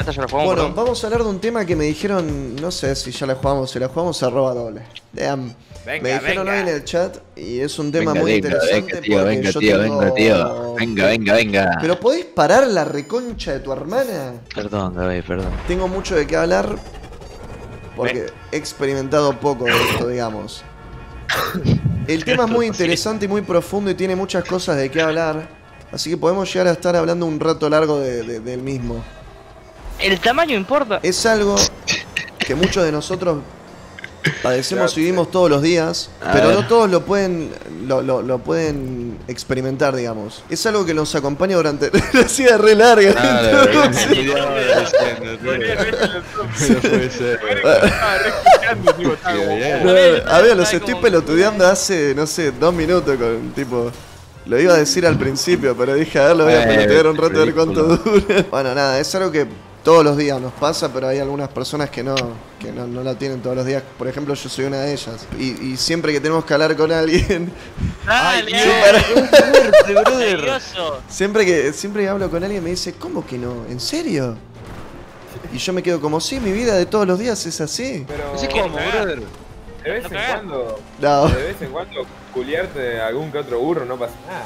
Esta ya la jugamos, Bueno, perdón. vamos a hablar de un tema que me dijeron, no sé si ya la jugamos, si la jugamos arroba doble. Damn. Me dijeron hoy en el chat y es un tema muy interesante porque yo tengo... Venga. ¿Pero podés parar la reconcha de tu hermana? Perdón, Gaby, perdón. Tengo mucho de qué hablar porque he experimentado poco de esto, digamos. El tema es muy interesante y muy profundo y tiene muchas cosas de qué hablar. Así que podemos llegar a estar hablando un rato largo del mismo. El tamaño importa. Es algo que muchos de nosotros padecemos y vivimos todos los días, pero no todos lo pueden experimentar, digamos. Es algo que nos acompaña durante la vida re larga. A ver, los estoy pelotudeando hace, no sé, 2 minutos con tipo... Lo iba a decir al principio, pero dije, a ver, lo voy a pelotear un rato a ver cuánto dura. Bueno, nada, es algo que todos los días nos pasa, pero hay algunas personas que no la tienen todos los días. Por ejemplo, yo soy una de ellas. Y siempre que tenemos que hablar con alguien... Siempre que hablo con alguien me dice, ¿cómo que no? ¿En serio? Y yo me quedo como, sí, mi vida de todos los días es así. Pero... No sé cómo, brother. De vez en cuando... No. De vez en cuando culiarte a algún que otro burro no pasa nada,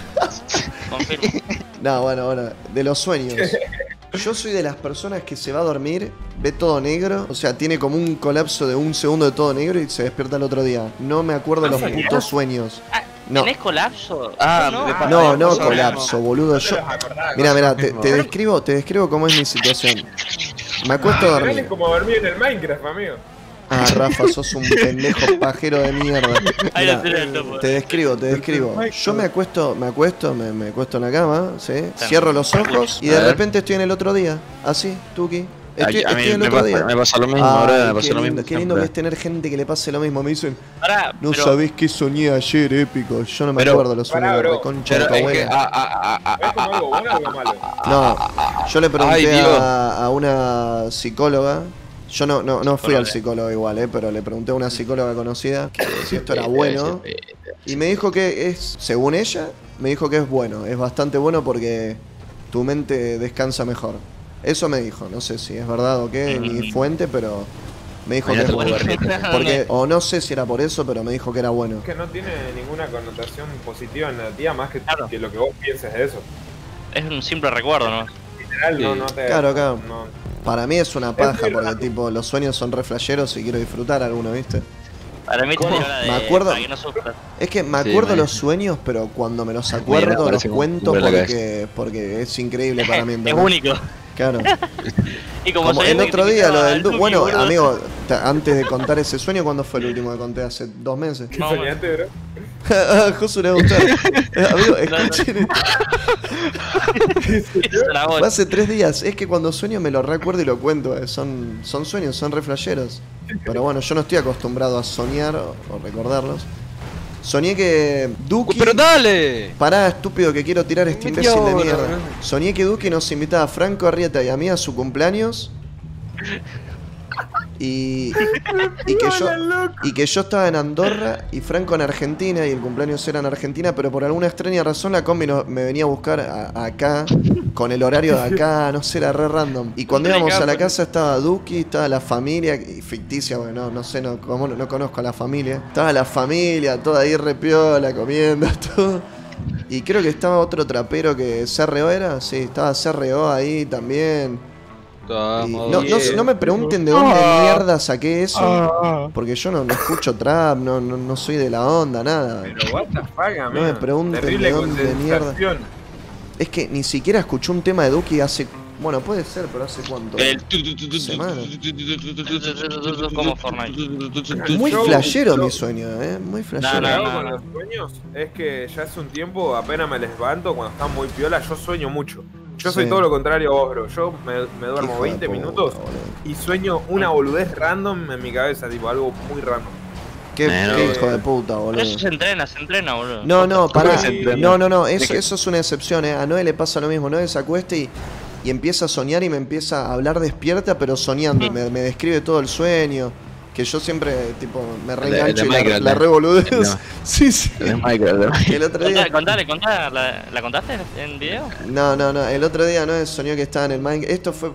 amigo. No, bueno, de los sueños. Yo soy de las personas que se va a dormir, ve todo negro, o sea, tiene como un colapso de 1 segundo de todo negro y se despierta el otro día. No me acuerdo los putos sueños. No. ¿Tenés colapso? No, colapso, boludo. Yo... Mira, te describo cómo es mi situación. Me acuesto a dormir. Es como dormir en el Minecraft, amigo. Ah, Rafa, sos un pendejo pajero de mierda. Mirá, te describo. Yo me acuesto en la cama, ¿sí? Cierro los ojos y de repente estoy en el otro día. Así, tuki. Estoy en el otro día. Me pasa lo mismo, ahora me pasa lo mismo. Qué lindo que es tener gente que le pase lo mismo. Me dicen, no sabés qué soñé ayer, épico. Yo no me acuerdo los sueños de reconcha de tu abuela. ¿Es como algo bueno o algo malo? No, yo le pregunté a una psicóloga. Yo no fui al psicólogo igual, pero le pregunté a una psicóloga conocida que si esto era bueno. Y me dijo que es, según ella, me dijo que es bueno. Es bastante bueno porque tu mente descansa mejor. Eso me dijo, no sé si es verdad o qué, ni fuente, pero me dijo que es bueno. Porque, o no sé si era por eso, pero me dijo que era bueno. Es que no tiene ninguna connotación positiva en negativa más que lo que vos pienses de eso. Es un simple recuerdo, ¿no? Literal, no te... Claro. No. Para mí es una paja porque tipo los sueños son re flasheros y quiero disfrutar alguno, ¿viste? Para mí tiene hora de... Me acuerdo... para que no sufras. Es que me acuerdo los sueños, pero cuando me los acuerdo los cuento porque es increíble para mí. Es único. Claro. Y como el otro día lo del bueno, amigo, antes de contar ese sueño, ¿cuándo fue el último que conté? ¿Hace 2 meses? ¿Qué soñaste, bro? Josu le va a gustar. Amigo, escuchen. Fue hace 3 días. Es que cuando sueño me lo recuerdo y lo cuento. Son sueños, son re flasheros. Pero bueno, yo no estoy acostumbrado a soñar o recordarlos. Soñé que Duki... ¡Pero dale! Pará, estúpido, que quiero tirar este imbécil de mierda. Soñé que Duki nos invitaba a Franco Arrieta y a mí a su cumpleaños. Y que yo estaba en Andorra y Franco en Argentina y el cumpleaños era en Argentina, pero por alguna extraña razón la combi me venía a buscar acá, con el horario de acá, no sé, era re random. Y cuando íbamos a la casa estaba Duki, estaba la familia, ficticia, bueno, no sé, no conozco a la familia. Estaba la familia, toda ahí re piola, comiendo, todo. Y creo que estaba otro trapero que CRO era, sí, estaba CRO ahí también. No me pregunten de dónde mierda saqué eso, porque yo no escucho trap, no soy de la onda, nada. Pero what the fuck, amigo. No me pregunten de dónde mierda. Es que ni siquiera escuché un tema de Duki hace... Bueno, puede ser, pero ¿hace cuánto? ¿Semanas? Como Fortnite. Muy flashero mi sueño, muy flashero. No, con los sueños es que ya hace un tiempo, apenas me levanto, cuando están muy piola, yo sueño mucho. Yo soy todo lo contrario a vos, bro. Yo me duermo 20 minutos y sueño una boludez random en mi cabeza, tipo algo muy random. Qué hijo de puta, boludo. Pero eso se entrena, boludo. No, pará. No, eso es una excepción, A Noé le pasa lo mismo. Noé se acuesta y empieza a soñar y me empieza a hablar despierta, pero soñando. Me describe todo el sueño. Que yo siempre, tipo, me reengancho y la revoludez. Sí. El otro día... Contale, ¿la contaste en video? No, el otro día no soñó que estaba en el Minecraft. Esto fue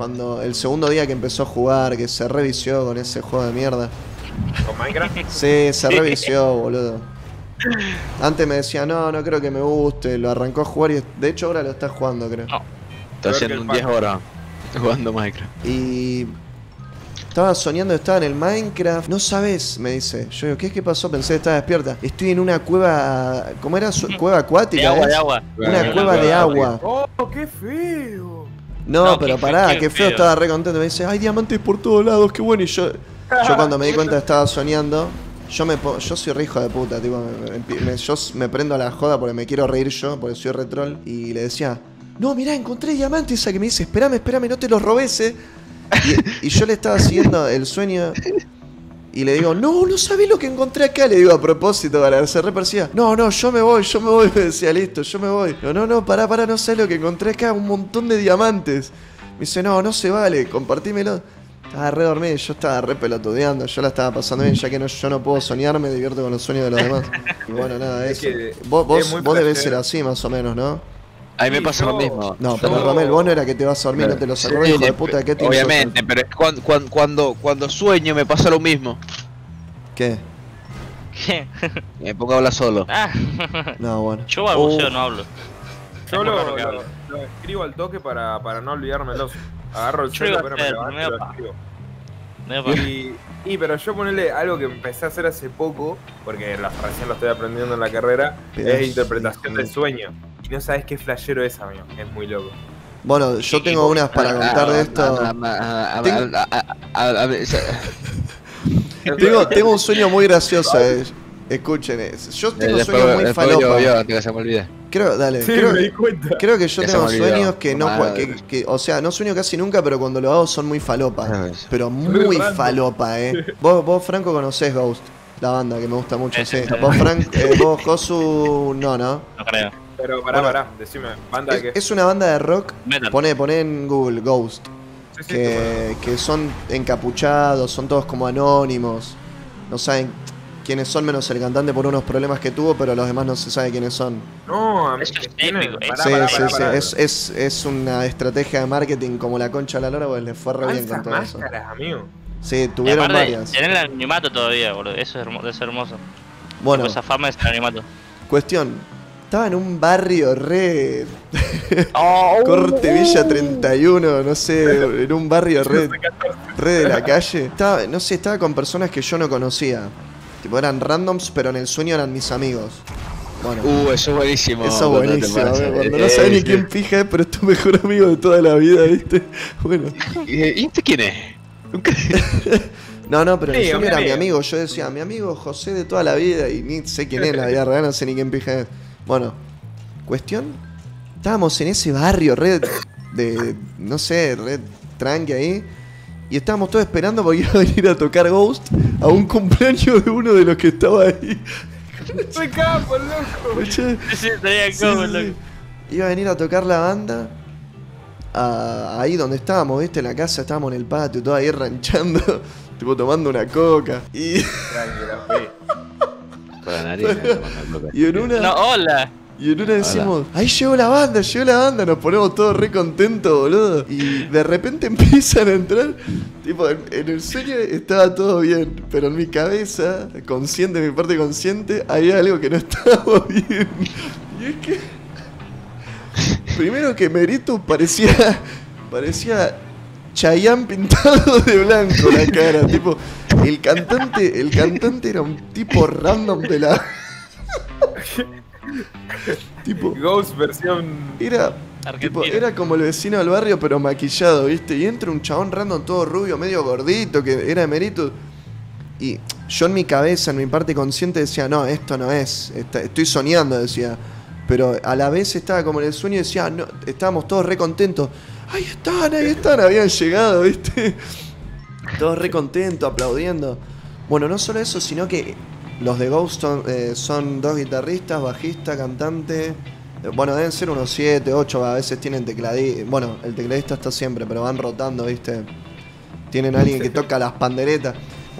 Cuando el segundo día que empezó a jugar, que se revició con ese juego de mierda. ¿Con Minecraft? Sí, se revició, boludo. Antes me decía, no creo que me guste. Lo arrancó a jugar y de hecho ahora lo está jugando, creo. No. Está haciendo un 10 horas jugando Minecraft. Y estaba soñando, estaba en el Minecraft. No sabes, me dice. Yo digo, ¿qué pasó? Pensé que estaba despierta. Estoy en una cueva. ¿Cómo era? Cueva acuática. De agua, ¿eh? de agua. Una cueva de agua. ¡Oh, qué feo! No, No, pero qué pará, feo, qué feo, estaba re contento. Me dice, hay diamantes por todos lados, qué bueno. Y yo cuando me di cuenta que estaba soñando, yo soy re hijo de puta, tipo, yo me prendo a la joda porque me quiero reír yo, porque soy re troll. Y le decía, no, mirá, encontré diamantes. Esa que me dice, espérame, no te los robes, Y yo le estaba siguiendo el sueño. Y le digo, no sabés lo que encontré acá. Le digo a propósito para se re persiga. No, yo me voy. Me decía, listo, yo me voy. No, pará, no sé lo que encontré acá. Un montón de diamantes. Me dice, no se vale, compartímelo. Estaba re dormido, yo estaba re pelotudeando. Yo la estaba pasando bien, ya que yo no puedo soñar, me divierto con los sueños de los demás. Y bueno, nada, eso. Vos debés ser así más o menos, ¿no? A mí me pasa lo mismo. No, pero Romel, vos no era que te vas a dormir, no te lo sacó, hijo de puta, ¿qué te obviamente, pero es cuando sueño me pasa lo mismo. ¿Qué? ¿Qué? Me pongo a hablar solo. Ah. No, bueno. Yo balbuceo, no hablo. Yo Es lo raro que hable. escribo al toque para no olvidármelo. Agarro el Yo celo, iba a pero me hacer, levanto y me lo iba a- escribo. No, Pero yo ponerle algo que empecé a hacer hace poco, porque recién lo estoy aprendiendo en la carrera, Pedazo es interpretación de de sueño. Y no sabes qué flashero es, amigo. Es muy loco. Bueno, yo tengo unas para contar de esto. Tengo un sueño muy gracioso. Escuchen, yo tengo sueños muy falopa. Antes que se me olvide. Me di cuenta. Creo que yo Ya se tengo me olvidó. sueños que no, Madre. o sea, no sueño casi nunca, pero cuando lo hago son muy falopa. Pero muy random. falopa, Vos, Franco, conocés Ghost, la banda que me gusta mucho, sí. Vos, vos, Josu, no. no creo. Pero Bueno, pará, decime, ¿banda de qué? Es una banda de rock, Metal. poné en Google, Ghost. Sí, sí, Que son encapuchados, son todos como anónimos. No saben quiénes son, menos el cantante por unos problemas que tuvo, pero los demás no se sabe quiénes son. No, amigo. Eso es épico, Sí. Es una estrategia de marketing como la concha de la lora, pues les fue re bien con todo eso. Máscaras, amigo. Sí, Y tuvieron aparte, varias. tener el animato todavía, boludo. Eso es hermoso. Bueno, Esa fama es el animato. cuestión. Estaba en un barrio re. Oh, Corte Villa 31, no sé, en un barrio re de la calle. Estaba con personas que yo no conocía. Tipo, eran randoms, pero en el sueño eran mis amigos. Bueno, Eso es buenísimo. eso es buenísimo, cuando no sabes sabes ni quién pija es, pero es tu mejor amigo de toda la vida, ¿viste? Bueno. ¿Y este quién es? Nunca. No, pero en el Sí, sueño era mi amigo. amigo. Yo decía, mi amigo José de toda la vida y ni sé quién es en la vida real, no sé ni quién pija es. Bueno, cuestión. Estábamos en ese barrio red de, no sé, red tranqui ahí. Y estábamos todos esperando porque iba a venir a tocar Ghost a un cumpleaños de uno de los que estaba ahí. ¡Soy capo, loco! Che, Sí, estaría sí, como, sí. loco. Iba a venir a tocar la banda ahí donde estábamos, ¿viste? En la casa, estábamos en el patio, todo ahí ranchando, tipo tomando una coca. Tranquila, Con la nariz. Y en una... No, hola. Y en una decimos, ahí llegó la banda, nos ponemos todos re contentos, boludo. Y de repente empiezan a entrar, tipo, en el sueño estaba todo bien, pero en mi cabeza, consciente, en mi parte consciente, había algo que no estaba bien. Y es que, primero que Merito parecía Chayanne pintado de blanco la cara, tipo, el cantante era un tipo random de la... tipo, Ghost versión. era Argentina. como el vecino del barrio, pero maquillado, ¿viste? Y entra un chabón random todo rubio, medio gordito, que era Emeritus. Y yo en mi cabeza, en mi parte consciente, decía, no, esto no es. Estoy soñando, decía. Pero a la vez estaba como en el sueño y decía, no, estábamos todos re contentos. Ahí están, habían llegado, ¿viste? Todos re contentos, aplaudiendo. Bueno, no solo eso, sino que los de Ghost son dos guitarristas, bajista, cantante. Bueno, deben ser unos 7, 8, a veces tienen tecladista. Bueno, el tecladista está siempre, pero van rotando, ¿viste? Tienen a alguien que toca las panderetas.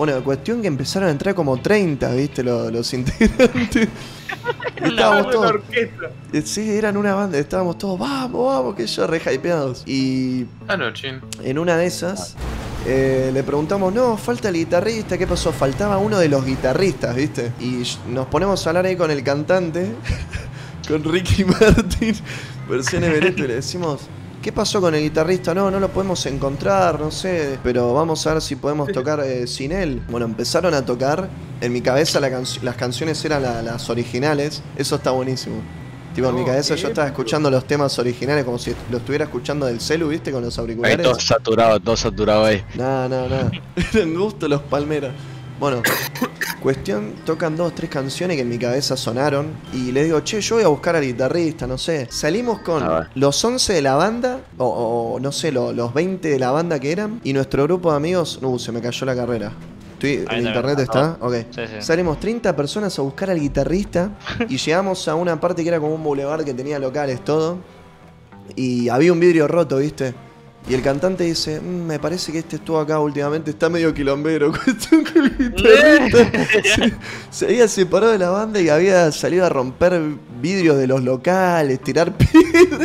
Bueno, cuestión que empezaron a entrar como 30, ¿viste? Los integrantes. Y estábamos todos. Sí, eran una banda, estábamos todos, vamos, que yo re hypeados. Y en una de esas le preguntamos, no, falta el guitarrista, ¿qué pasó? Faltaba uno de los guitarristas, ¿viste? Y nos ponemos a hablar ahí con el cantante, con Ricky Martin, versión Everett, y le decimos, ¿qué pasó con el guitarrista? No lo podemos encontrar, no sé, pero vamos a ver si podemos tocar sin él. Bueno, empezaron a tocar, en mi cabeza las canciones eran las originales, eso está buenísimo. Tipo, en mi cabeza yo estaba escuchando los temas originales como si lo estuviera escuchando del celu, ¿viste? Con los auriculares. Ahí todo saturado ahí. Nada. Eran gusto los Palmeras. Bueno, cuestión, tocan 2 o 3 canciones que en mi cabeza sonaron. Y le digo, che, yo voy a buscar al guitarrista, no sé. Salimos con los 11 de la banda, o no sé, los 20 de la banda que eran. Y nuestro grupo de amigos, se me cayó la carrera. ¿En internet está? Ok. Sí. Salimos 30 personas a buscar al guitarrista y llegamos a una parte que era como un boulevard que tenía locales, todo. Y había un vidrio roto, ¿viste? Y el cantante dice, me parece que este estuvo acá últimamente, está medio quilombero. Cuestión que el guitarrista se había separado de la banda y había salido a romper vidrios de los locales, tirar piedras.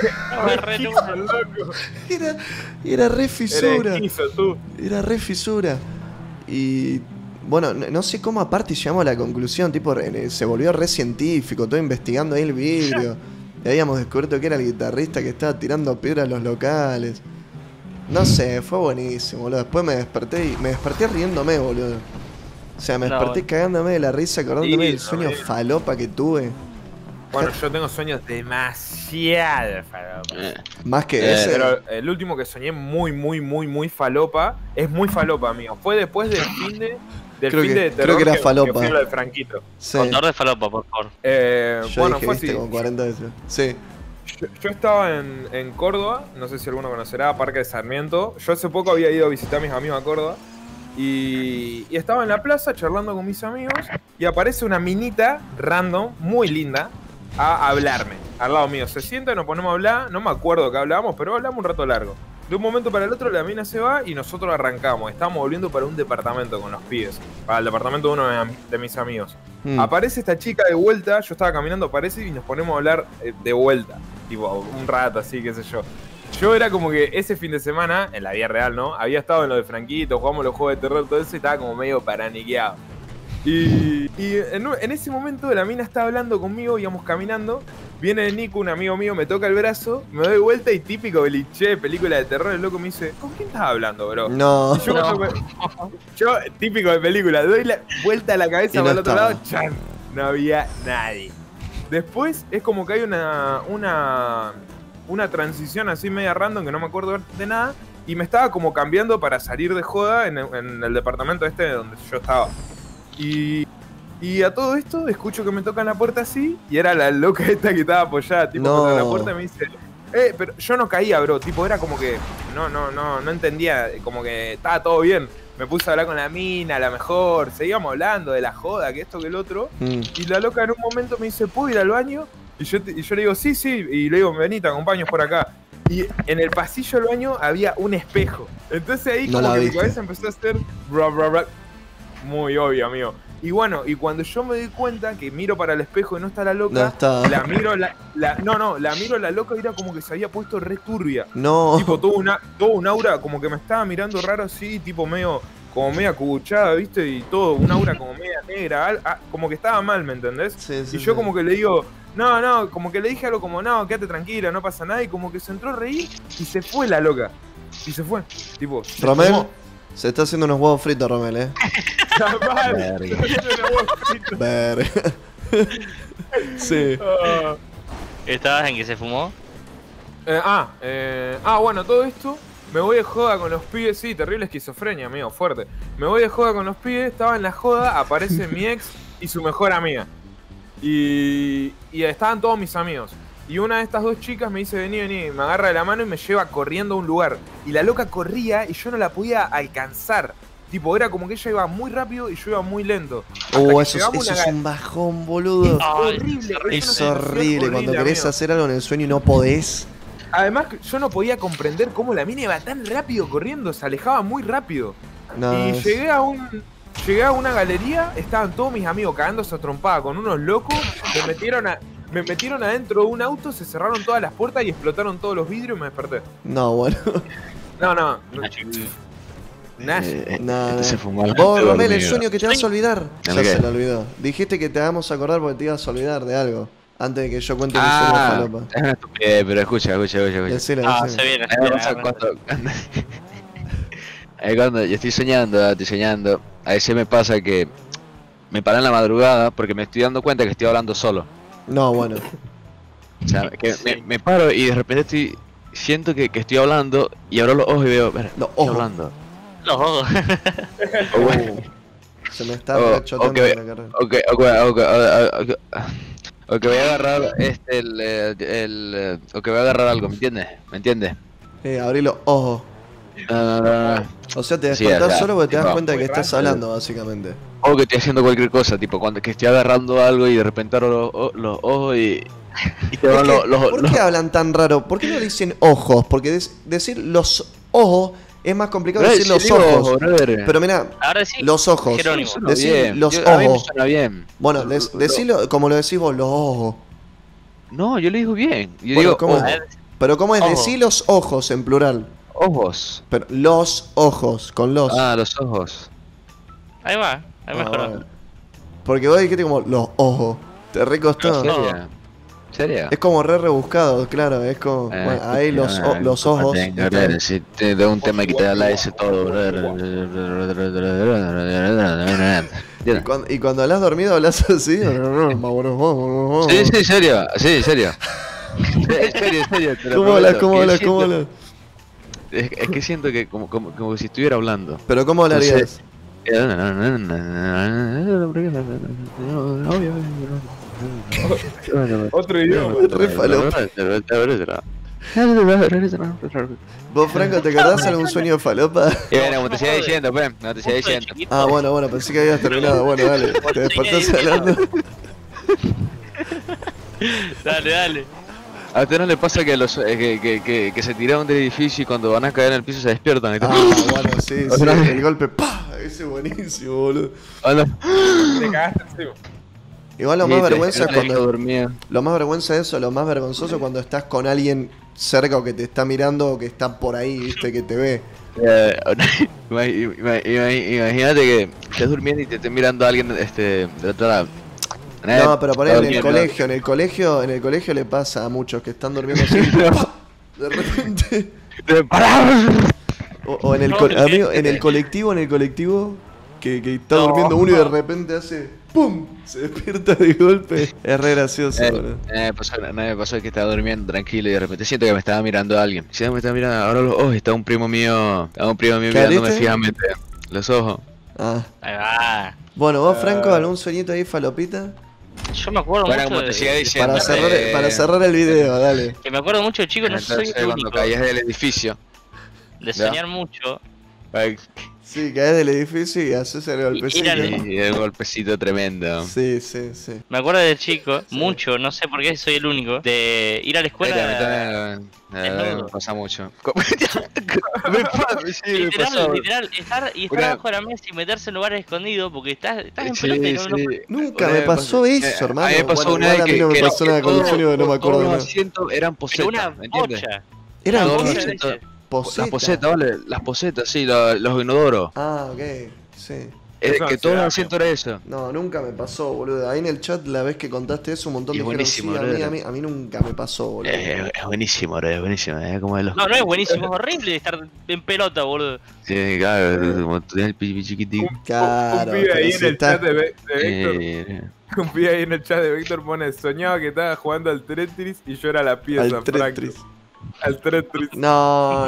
Era re fisura. Era re fisura. Y bueno, no sé cómo aparte llegamos a la conclusión, tipo, se volvió re científico, todo investigando ahí el vidrio. Y habíamos descubierto que era el guitarrista que estaba tirando piedras a los locales. No sé, fue buenísimo, boludo. Después me desperté riéndome, boludo. O sea, me desperté cagándome de la risa, acordándome del sueño falopa que tuve. Bueno, yo tengo sueños demasiado falopa. Más que ese. Pero el último que soñé muy falopa, es muy falopa, amigo. Fue después del fin de terror. Creo que era falopa. Que fue lo de Franquito. Sí. Contador de falopa, por favor. Bueno, dije, fue así. Con 40 veces. Sí. Yo estaba en Córdoba, no sé si alguno conocerá, Parque de Sarmiento. Yo hace poco había ido a visitar a mis amigos a Córdoba. Y estaba en la plaza charlando con mis amigos. Y aparece una minita random, muy linda, a hablarme al lado mío. Se sienta, nos ponemos a hablar. No me acuerdo qué hablábamos, pero hablamos un rato largo. De un momento para el otro la mina se va y nosotros arrancamos. Estábamos volviendo para un departamento con los pibes. Para el departamento de uno de mis amigos. Aparece esta chica de vuelta. Yo estaba caminando, aparece y nos ponemos a hablar de vuelta. Tipo, un rato así, qué sé yo. Yo era como que ese fin de semana, en la vida real, ¿no? Había estado en lo de Franquito, jugamos los juegos de terror, todo eso, y estaba como medio paraniqueado. Y en ese momento la mina estaba hablando conmigo, íbamos caminando. Viene Nico, un amigo mío, me toca el brazo, me doy vuelta y típico cliché, película de terror, el loco me dice, ¿con quién estás hablando, bro? No. Y yo, típico de película, doy la vuelta a la cabeza para el otro lado, ¡chan! No había nadie. Después es como que hay una transición así media random que no me acuerdo de nada. Y me estaba como cambiando para salir de joda en el departamento este donde yo estaba. Y a todo esto escucho que me tocan la puerta así. Y era la loca esta que estaba apoyada tipo contra la puerta y me dice, pero yo no caía, bro. Tipo, era como que no entendía. Como que estaba todo bien. Me puse a hablar con la mina, a la mejor. Seguíamos hablando de la joda, que esto, que el otro. Y la loca en un momento me dice, ¿puedo ir al baño? Y yo le digo, sí. Y le digo, vení, te acompaño por acá. Y en el pasillo del baño había un espejo. Entonces ahí como que mi cabeza empezó a hacer muy obvio, amigo. Y bueno, y cuando yo me di cuenta que miro para el espejo y no está la loca, no está. la miro la loca y era como que se había puesto re turbia. No. Tipo, todo un aura, como que me estaba mirando raro así, tipo medio, como media cubuchada, ¿viste? Y todo, un aura como media negra, como que estaba mal, ¿me entendés? Sí, y yo como que le digo, no, como que le dije algo como, no, quédate tranquila, no pasa nada, y como que se entró a reír y se fue la loca. Y se fue, tipo. Romel, se está haciendo unos huevos fritos, Romel, Verga. Sí. ¿Estabas en que se fumó? Bueno, todo esto. Me voy de joda con los pibes, sí, terrible esquizofrenia, amigo, fuerte. Me voy de joda con los pibes, estaba en la joda, aparece mi ex y su mejor amiga. Y estaban todos mis amigos. Y una de estas dos chicas me dice, vení, me agarra de la mano y me lleva corriendo a un lugar. Y la loca corría y yo no la podía alcanzar. Tipo, era como que ella iba muy rápido y yo iba muy lento. Eso es un bajón, boludo. Es horrible cuando querés hacer algo en el sueño y no podés. Además, yo no podía comprender cómo la mina iba tan rápido corriendo, se alejaba muy rápido. No, y es- llegué a una galería, estaban todos mis amigos cagándose a trompada con unos locos, me metieron adentro de un auto, se cerraron todas las puertas y explotaron todos los vidrios y me desperté. No, bueno. No. Nash. No, Se fumó la Vos, gente Romel, el dormido. sueño que te vas a olvidar. Ya ¿El qué? se lo olvidó. Dijiste que te hagamos acordar porque te ibas a olvidar de algo. Antes de que yo cuente mi sueño falopa. Es una estupidez, pero escucha. Decilo, Ah, decilo. se viene, A mí me pasa cuando yo estoy soñando, a veces me pasa que me paro en la madrugada porque me estoy dando cuenta que estoy hablando solo. No, bueno. O sea, que me paro y de repente siento que estoy hablando y abro los ojos y veo, "Ver, Los estoy ojos. hablando". Los ojos. O bueno, Se me está o rechotando que- la carrera. o que voy a agarrar o que voy a agarrar algo, ¿me entiendes? Abrí los ojos. No. O sea, te Sí, despertás o sea, solo porque te das tipo, cuenta de que muy estás rápido. hablando, básicamente. O que estoy haciendo cualquier cosa, tipo cuando que estoy agarrando algo y de repente abro los ojos y te van ¿Por qué hablan tan raro? ¿Por qué no dicen ojos? Porque decir los ojos es más complicado que decir los ojos. Pero mira, Ahora sí. los ojos. Jerónimo. Decir los A mí me ojos. suena bien. Bueno, decilo como lo decís vos, los ojos. No, yo le digo bien. Yo Bueno, digo ¿cómo ojos. A ver, Pero ¿cómo es? Ojo. Decir los ojos en plural. Ojos. Pero los ojos, con los. Ah, los ojos. ahí va, ahí Ah, mejoró. bueno. Porque vos dijiste como los ojos. Te recostó. Los ojos. ¿Serio? Es como rebuscado, claro. Es como. Bueno, ahí los ojos. están- Si te da un tema que te da la S todo. Y cuando hablas dormido hablas así. Sí, serio. En serio, te lo ¿Cómo hablas? prometo, ¿Cómo que hablas? siento- ¿Cómo hablas? Es que siento que como si estuviera hablando. Pero ¿cómo hablarías? Otro idioma. Re falopa. ¿Vos, Franco, te acordás de algún sueño de falopa? Y bueno, como te siga diciendo, pues, no te siga Justo de diciendo. chiquito. Ah, bueno, pensé que habías terminado. Bueno, dale. Te despertás hablando. Dale. A usted no le pasa que que se tiraron del edificio y cuando van a caer en el piso se despiertan. ¿Viste? Ah, bueno, sí. El golpe, ¡pah! Ese es buenísimo, boludo. Hola. Te cagaste encima. Igual lo más vergüenza es cuando cuando. dormía. Lo más vergüenza es eso, lo más vergonzoso es cuando estás con alguien cerca o que te está mirando o que está por ahí, viste, que te ve. Imagínate que estés durmiendo y te esté mirando a alguien de otro lado. No, pero poner en el Durmiendo. colegio, en el colegio le pasa a muchos que están durmiendo así, ¡pah! De repente. O en el amigo, en el colectivo, que está durmiendo uno y de repente hace ¡pum! Se despierta de golpe. Es re gracioso, boludo. Me pasó que estaba durmiendo tranquilo y de repente siento que me estaba mirando a alguien. Sí, me estaba mirando, ahora los ojos, está un primo mío mirándome viste? fijamente. Los ojos. Ah. Ahí va. Bueno, vos, Franco, ¿algún sueñito ahí, falopita? Yo me acuerdo Bueno, mucho como te siga diciendo. Para cerrar el video, dale. que me acuerdo mucho de chico, no soy Entonces, el cuando único caías del edificio. de soñar mucho. Sí, caes del edificio y haces el golpecito. Ir al- Y el golpecito tremendo. Sí. Me acuerdo de chico, mucho, no sé por qué soy el único, de ir a la escuela. Me pasa mucho. Me pasa, sí, me pasa. Literal, estar abajo de la mesa y meterse en lugares escondidos porque estás en Sí, pelota y no sí. Nunca Una me vez pasó eso, hermano. A mí me pasó Bueno, una igual vez a mí no me que pasó nada con el sueño, no me acuerdo todos nada. los asientos eran pero una posetas, ¿me entiendes? bocha. ¿Eran Todos los qué? asientos- Poseta. Las posetas, ¿vale? Las posetas, sí, los inodoros. Ah, ok, sí. Eso Que es todos los ansiedad, asientos era eso. No, nunca me pasó, boludo. Ahí en el chat, la vez que contaste eso, un montón Y de es buenísimo, boludo. a mí nunca me pasó, boludo. Es buenísimo, bro, es buenísimo. Es como de los. No es buenísimo, es horrible estar en pelota, boludo. Sí, claro, como tenés el pipi chiquitín. Claro, un pibe pero ahí si en el estás- chat de Víctor. Un pibe ahí en el chat de Víctor pone: soñaba que estaba jugando al Tetris y yo era la pieza, Al Tetris. Franco. Al Tetris. No.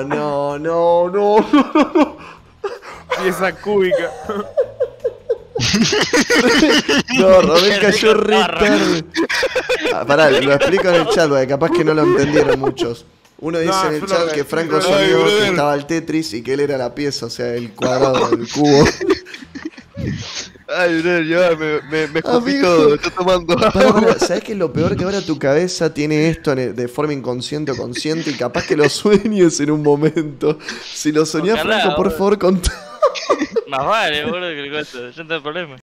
Pieza cúbica. No, Romel Qué cayó rico re tarro. tarde. Pará, lo explico en el chat, porque capaz que no lo entendieron muchos. Uno dice No, en el yo chat no que Franco Ay, soñó que brother. estaba el Tetris y que él era la pieza, o sea, el cuadrado, el cubo. Ay, bro, yo me escupí Amigo. todo, estoy tomando agua. ¿Sabes qué es lo peor? Que ahora tu cabeza tiene esto de forma inconsciente o consciente y capaz que lo sueñes en un momento. Si lo soñás, Ojalá, Franco, por boludo. favor, contá. Más vale, boludo, que le cuento. Yo no tengo problema.